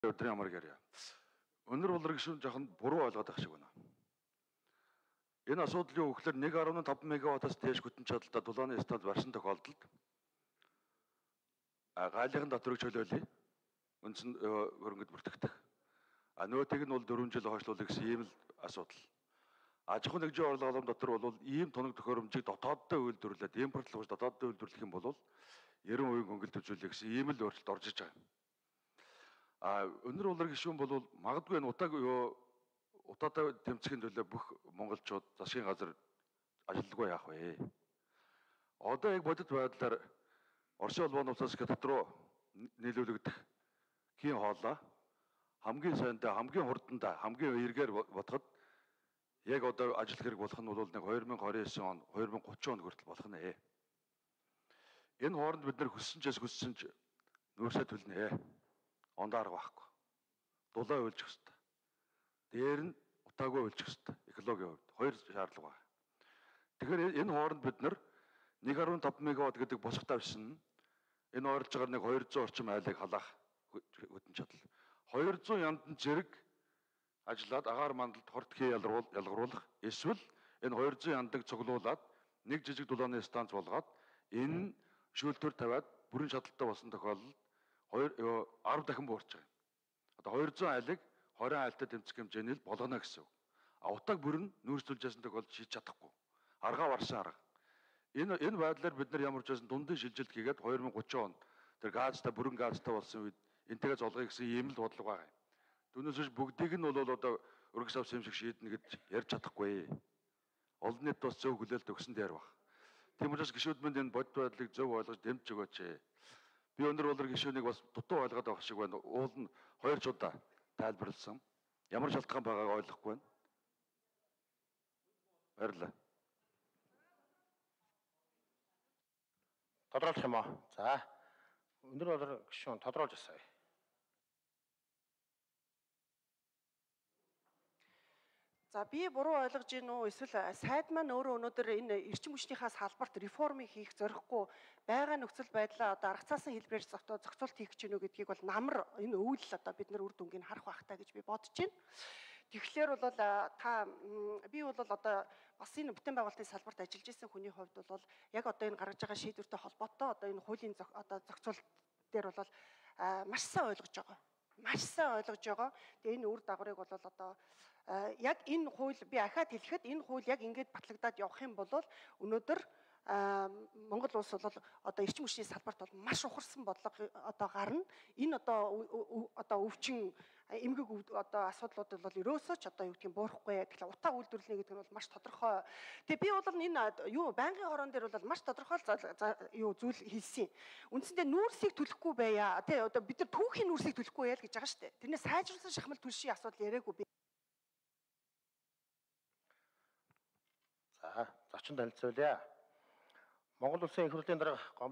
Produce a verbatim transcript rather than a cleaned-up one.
өдрийн амар гэрээ. Өнөр болрог гişүн жоохон буруу ойлгоод байх шиг байна. Энэ асуудал юу гэхээр нэг гаруй таван мегаваттаас дээш хүчин чадалтай дулааны стад барсан тохиолдолд а гайлын доторыг чөлөөлье. Үндсэн хөрөнгөд бүртгэх. А нөөтийг нь бол дөрвөн жил хойшлуулах гэсэн ийм л асуудал. Аж ахуйн нэгжийн орлогын дотор бол ийм тоног төхөөрөмжийг дотооддоо үйлдвэрлээд импортлох дотооддоо үйлдвэрлэх юм бол нэрэн үеийн хөнгөлөлт үзүүлэх гэсэн ийм л өөрчлөлт орж иж байгаа юм. А өнөр болрог гişүн бол магадгүй энэ утааг юу утаатай тэмцэхийн төлөө бүх монголчууд засгийн газар ажилтгүй яах вэ? Одоо яг бодит байдлаар Оросын холбооны улсаас дотроо нийлүүлэгдэх хийн хоолой хамгийн сайнтай, хамгийн хурдтай, хамгийн эргээр бодоход яг одоо ажил хэрэг болох нь бол нэг две тысячи двадцать девять он, две тысячи тридцать он хүртэл болох нэ. Энэ хооронд бид нар хүссэн ч хүссэн ч нөөцөө төлнө. Ондаарга байхгүй. Дулаа үйлчих хэвээр. Дээр нь утаагүй үйлчих хэвээр. Экологийн хувьд хоёр шаардлага байна. Тэгэхээр энэ хооронд бид нар нэг гаруй таван мегаватт гэдэг босготаа бичсэн. Энэ ойрлож байгаа нэг двести орчим айлыг халаах хөтөн чадал. двести яндан зэрэг ажиллаад агаар мандалд хорт хий ялгаруулах эсвэл энэ двести яндаг цуглуулад нэг жижиг дулааны станц болгоод энэ шүүлтүр тавиад бүрэн шаталтай болсон тохиолдолд ten дахин буурч байгаа. Одоо двести айлыг twenty айлтай тэмцэх хэмжээний л болгоно гэсэн үг. А утааг бүрэн нүүрсүүлж ясан тохиолдолд шийдэж чадахгүй. Аргаа барсан арга. Энэ энэ байдлаар бид нар ямар ч байсан дундын шилжилт хийгээд twenty thirty он тэр газтай бүрэн газтай болсон үед энтэйгээ золгоё гэсэн ийм л бодлого байгаа юм. Түүнээс биш бүгдийг нь бол одоо өргөс авс юм шиг шийднэ гэж ярьж чадахгүй. Олон нийт бас зөв хүлээлт өгсөн дээр баг. Тийм учраас гишүүд минь энэ бодит байдлыг зөв ойлгож дэмжиж өгөөч. Би өнөр болрог гишүүнийг бас дутуу ойлгоод байх шиг байна. Уул нь хоёр ч удаа тайлбарласан. Ямар шалтгаан байгааг ойлгохгүй байна. Баярлалаа. Тодруулах юм аа. За. Өнөр болрог гишүүн тодруулж асаая. За би буруу ойлгож гин үү эсвэл сайд маань өөрөө өнөөдөр энэ эрчим хүчнийхаа салбарт реформыг хийх зорихгүй байгаа нөхцөл байдлаа одоо арга цаасан хэлбэрээр зохицуулт хийх гэж гинүү гэдгийг бол намар энэ өвөл одоо бид нар үр дүнгийг харах байхтаа гэж би бодож байна. Тэгэхээр бол та би бол одоо бас энэ бүтээн байгуулалтын салбарт ажиллаж исэн хүний хувьд бол яг одоо энэ гаргаж байгаа шийдвэртэй холбоотой одоо энэ хуулийн одоо зохицуулт дээр бол маш сайн ойлгож байгаа. Маш сайн ойлгож байгаа. Тэгээ энэ үр дагаврыг бол одоо яг энэ хууль би ахаад хэлэхэд энэ хууль яг ингэж батлагдаад явах юм бол өнөөдөр Монгол улс бол одоо эрчим хүчний салбарт бол маш ухарсан бодлого одоо гарна. Энэ одоо одоо өвчин эмгэг одоо асуудлууд бол ерөөсөө ч одоо юу гэдгийг буурахгүй. Тэгэхээр утаа үйлдвэрлэнэ гэдэг нь бол маш тодорхой. Тэгээ би бол энэ юу байнгын хорон дээр бол маш тодорхой юу зүйл хэлсэн. Үндсэндээ нүүрсийг төлөхгүй байя. Тэ одоо бид нар түүхийн нүүрсийг төлөхгүй яа л гэж байгаа шүү дээ. Тэрнээ сайжруулсан шахмал түлшийн асуудал яриаггүй би. За, зочин танилцуулъя. Монгол улсын их хурлын дарга